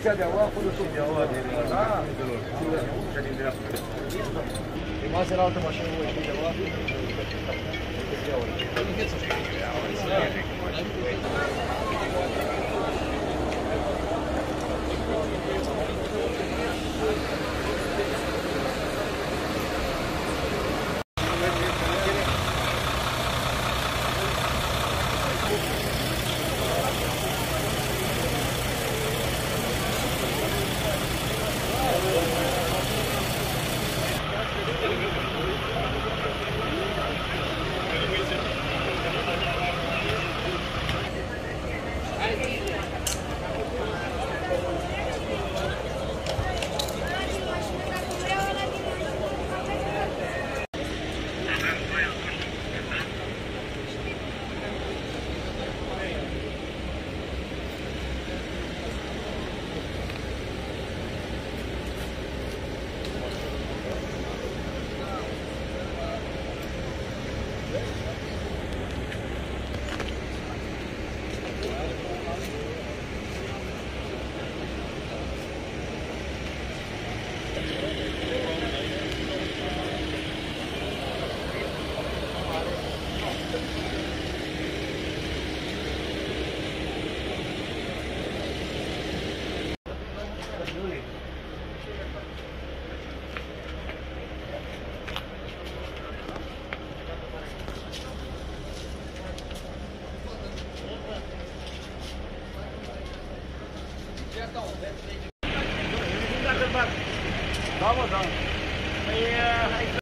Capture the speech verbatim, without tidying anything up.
Secția de aua, acolo tot de aua din Mintelor. Cea din dreapta. Rimase la altă mașină, nu știu de aua. Da, mă, da. Păi, hai să...